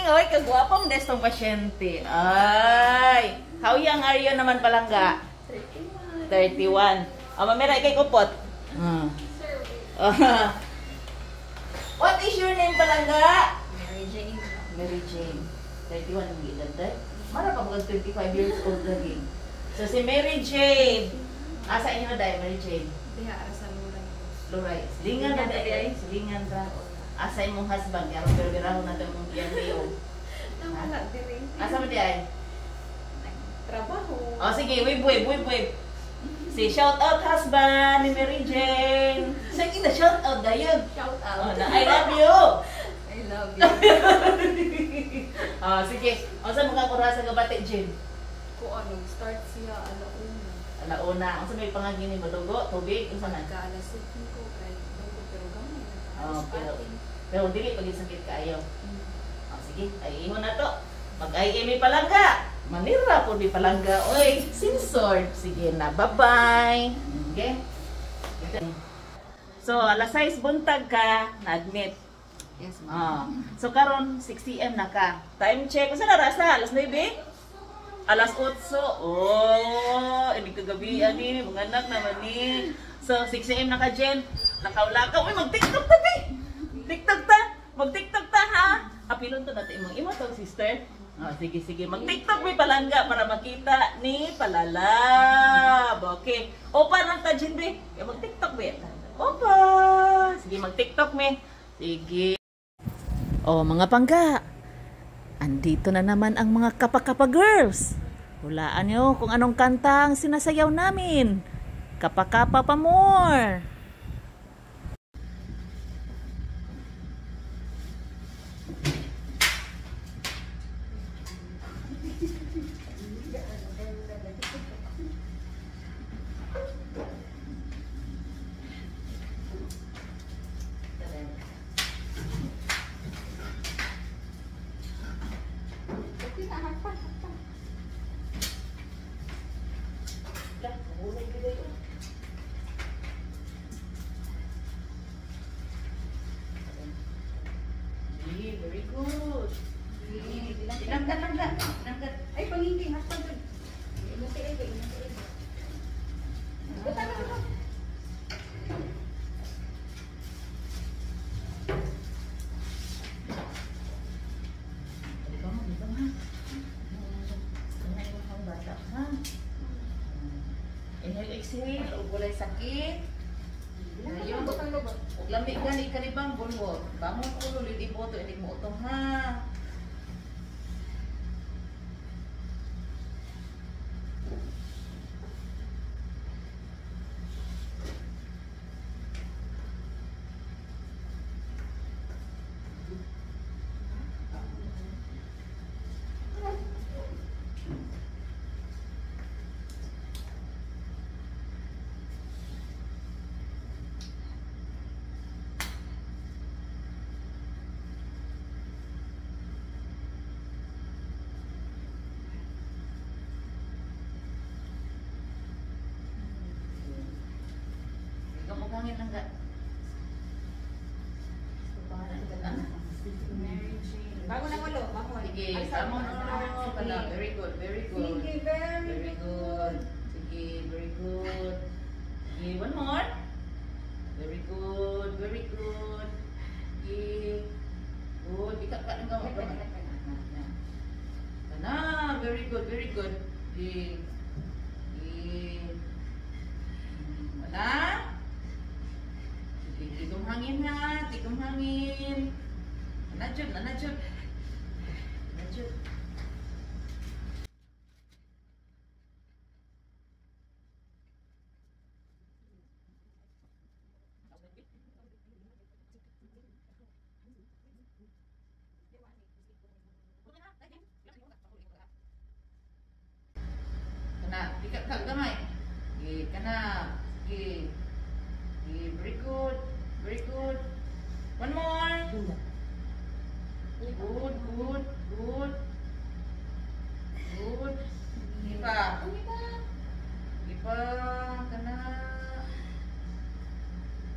oy, kagwapong destong pasyente. Ay, how young are you naman palangga? 31. Mamira, kay kupot. What is your name palangga? Mary Jane. Mary Jane. 31 ang edad dahil. Mara pa mga 25 years old lagi. So si Mary Jane. Asa inyo na dahil Mary Jane? Diha ara sa Luray. Luray. Silingan na dahil. Silingan ra. Asa imong husband. Kaya pero na ito mong iyang liyo. Wala dire. Asa mo dahil? Trabaho. O sige, wave. Si shout out husband ni Mary Jane. Sige na shout out dahil. Shout Oh, out. na, I love you. I love you. Sige. O saan mga kurasa ka bate, Jane? Kung ano, start siya alauna. Alauna. Ang sabi pangagin ni Madugo, tubig, kung saan? Nagka-alas 5 ko kay dugo pero gamay Oh, na. pero dili pag sakit kaayo. Sige, ay ihon na to. Mag-IME palangga. Manira po di palangga. Oy, sinsord. Sige na, bye-bye. Okay? So, alas 6 buntag ka, na-admit. Yes, ma'am. So, karon 6 AM na ka. Time check. Kung saan narasa? Alas 9? Alas 8. Oh, hindi kagabi ani. Mga anak naman ni. So, 6 AM na ka, Jen. Nakaulakaw. Uy, mag-tiktok ta, be. TikTok ta. Mag-tiktok ta, ha? Apilon to natin mong imo to, sister. Sige. Mag-tiktok may palangga para makita ni Palalab. Okay. Opa lang ta, Jen, be. Mag-tiktok, be. Opa. Sige, mag-tiktok, me. Sige. Mga pangga. Andito na naman ang mga kapakapa girls. Hulaan nyo kung anong kanta ang sinasayaw namin. Kapakapa pa more. Very good. Tinangkat. Ay, pangingking. Hasta doon. Inhale, exhale. Huwag walay sakit. Ayun. Butang loob. Huwag lamig gani ka ni bang bulwog. Bangon ulo, lidi po ito. Hindi mo utong ha. Kamukangin lang ka. Bago na ulo. Bago. Sige, tama na pala. Very good. Sige, Very good. Sige, very good. Sige, one more. Very good. Sige. Good. Ika ka ng gamot. Kana. Very good. Sige. Mana? Tikom hangin ha. Nanajud. Kana, tikat ka gamay. Kana. Sige. Very good. One more. Good. Ipa. Kana.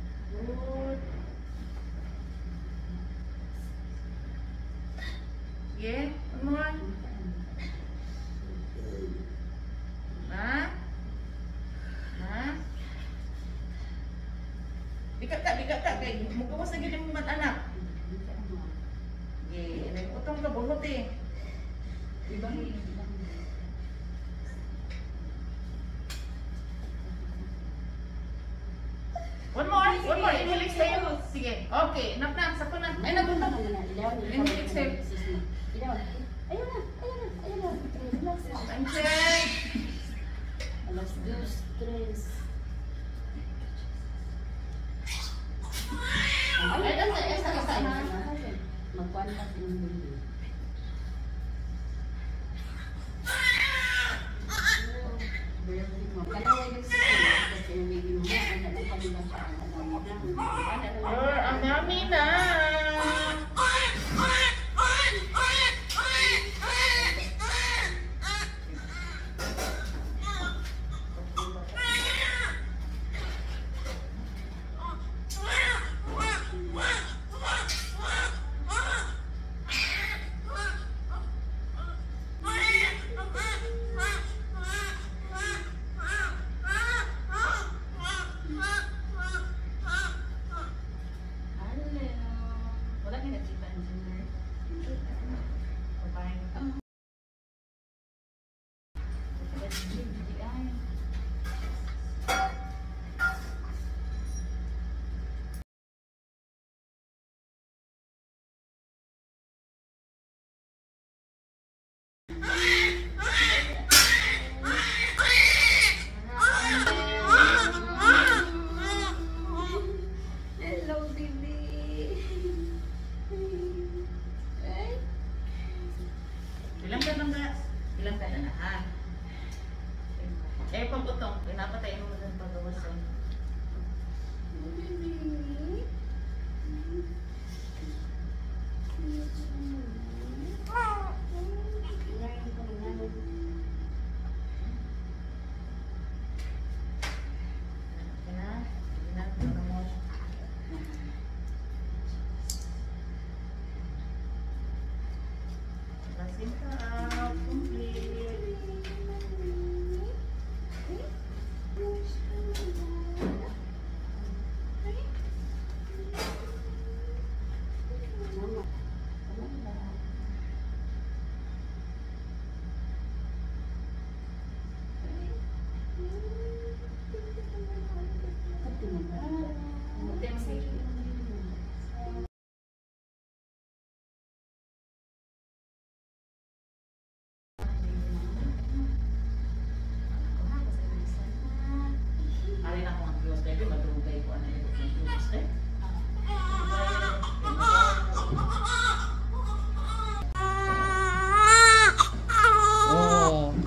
Good. Sige, one more. Ha? Ha? Bigat ka. Kay mugawas na gini mong anak. Sige, nagputong ka, bunot eh. One more. Inhale, exhale. Sige, okay. Enough na, sakto na. Ay, napunta. Inhale, exhale. Ayun na. Relax na. Time check. Alas 2, 3. Ay, isa na. Mag-contact ng baby. Kalaway yung sistema kasi yung baby mo ang nagpapaliban sa Ang dami na. Hello, baby. Ilang ka na ha? Eh, pambutong. Pinapatay mo dun pagawasan. Ari na ko ang Diyos, baby, madrugay ko ano yung Diyos, eh. Oh.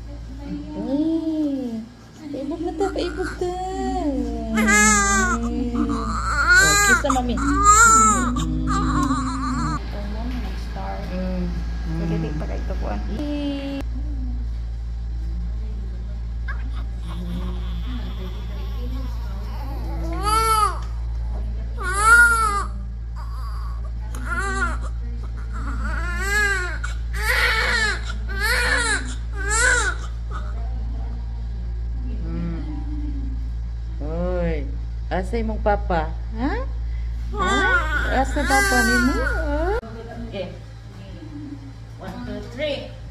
Paibog na ta, paibog ta. Oh, kiss na mami. Nag-start. Nagtitik pa kayo ito po. Asa imong papa? Ha? Ha? Asa papa ni mo? Okay. 1, 2, 3.